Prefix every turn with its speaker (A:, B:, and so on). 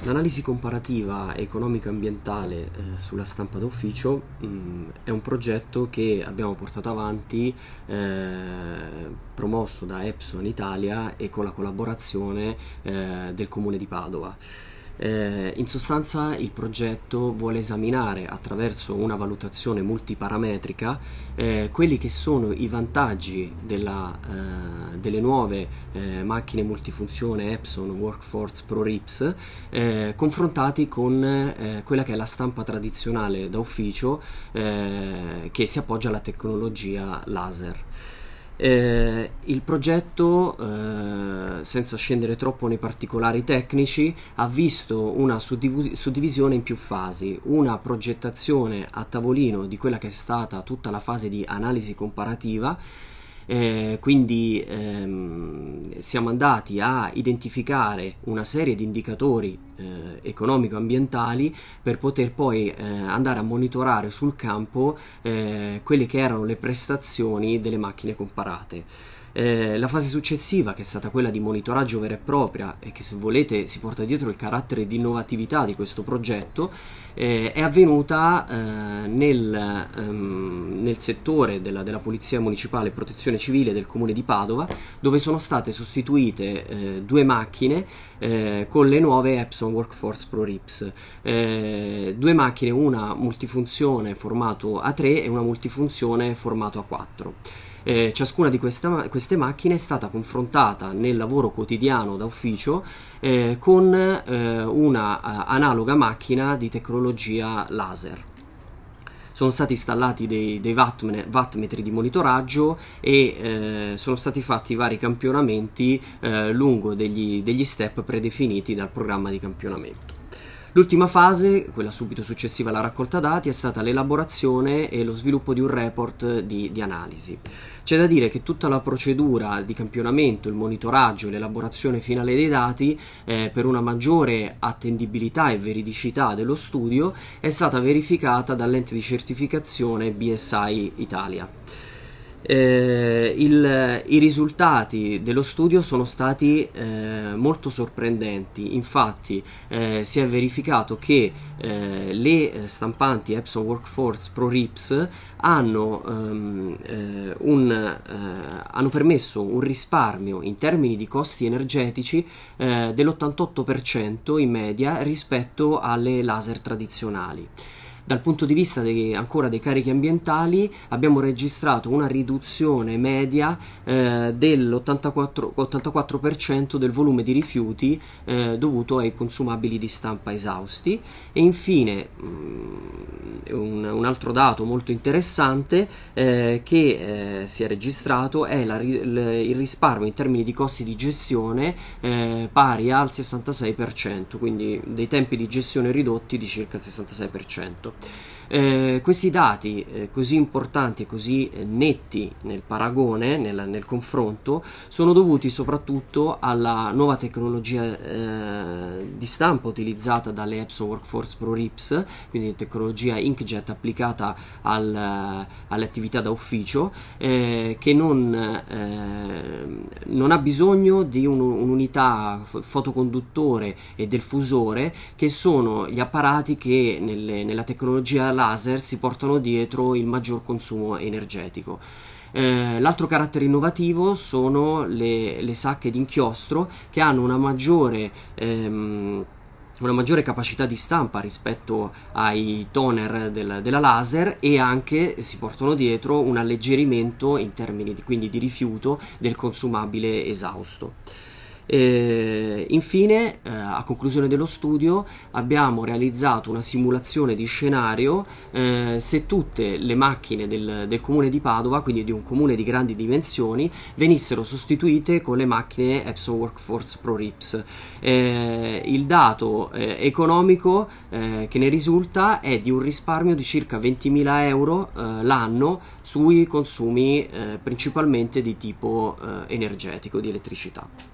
A: L'analisi comparativa economico-ambientale sulla stampa d'ufficio è un progetto che abbiamo portato avanti promosso da Epson Italia e con la collaborazione del Comune di Padova. In sostanza il progetto vuole esaminare attraverso una valutazione multiparametrica quelli che sono i vantaggi delle nuove macchine multifunzione Epson Workforce Pro RIPS confrontati con quella che è la stampa tradizionale da ufficio che si appoggia alla tecnologia laser. Il progetto, senza scendere troppo nei particolari tecnici, ha visto una suddivisione in più fasi, una progettazione a tavolino di quella che è stata tutta la fase di analisi comparativa. Quindi siamo andati a identificare una serie di indicatori economico-ambientali per poter poi andare a monitorare sul campo quelle che erano le prestazioni delle macchine comparate. La fase successiva, che è stata quella di monitoraggio vera e propria e che, se volete, si porta dietro il carattere di innovatività di questo progetto, è avvenuta nel settore della Polizia Municipale e Protezione Civile del Comune di Padova, dove sono state sostituite due macchine con le nuove Epson Workforce Pro RIPS. Due macchine, una multifunzione formato A3 e una multifunzione formato A4. Ciascuna di queste macchine è stata confrontata nel lavoro quotidiano da ufficio con una analoga macchina di tecnologia laser. Sono stati installati dei wattmetri di monitoraggio e sono stati fatti vari campionamenti lungo degli step predefiniti dal programma di campionamento. L'ultima fase, quella subito successiva alla raccolta dati, è stata l'elaborazione e lo sviluppo di un report di analisi. C'è da dire che tutta la procedura di campionamento, il monitoraggio e l'elaborazione finale dei dati per una maggiore attendibilità e veridicità dello studio è stata verificata dall'ente di certificazione BSI Italia. I risultati dello studio sono stati molto sorprendenti. Infatti si è verificato che le stampanti Epson Workforce Pro RIPS hanno permesso un risparmio in termini di costi energetici dell'88% in media rispetto alle laser tradizionali. Dal punto di vista ancora dei carichi ambientali abbiamo registrato una riduzione media dell'84% del volume di rifiuti dovuto ai consumabili di stampa esausti. E infine un altro dato molto interessante che si è registrato è il risparmio in termini di costi di gestione pari al 66%, quindi dei tempi di gestione ridotti di circa il 66%. Questi dati così importanti e così netti nel paragone, nel confronto, sono dovuti soprattutto alla nuova tecnologia di stampa utilizzata dalle Epson Workforce Pro RIPS, quindi tecnologia inkjet applicata alle attività da ufficio, che non ha bisogno di un'unità fotoconduttore e del fusore, che sono gli apparati che nella tecnologia laser si portano dietro il maggior consumo energetico. L'altro carattere innovativo sono le sacche d'inchiostro, che hanno una maggiore capacità di stampa rispetto ai toner della laser, e anche si portano dietro un alleggerimento in termini quindi di rifiuto del consumabile esausto. Infine, a conclusione dello studio, abbiamo realizzato una simulazione di scenario se tutte le macchine del comune di Padova, quindi di un comune di grandi dimensioni, venissero sostituite con le macchine Epson Workforce Pro RIPS. Il dato economico che ne risulta è di un risparmio di circa 20.000 euro l'anno sui consumi principalmente di tipo energetico, di elettricità.